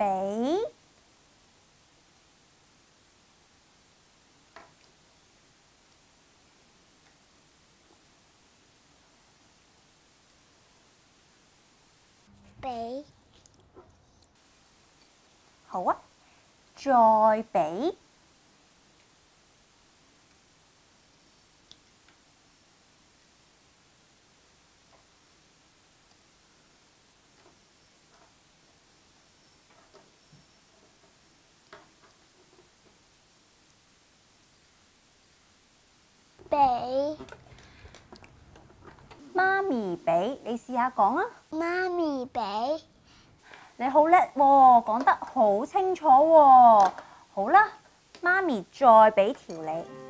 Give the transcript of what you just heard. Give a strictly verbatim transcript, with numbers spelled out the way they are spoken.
俾俾好啊，再俾俾媽咪俾，你試下講啊！ 媽咪俾你好叻喎，講得好清楚喎。好啦，媽咪再俾條你。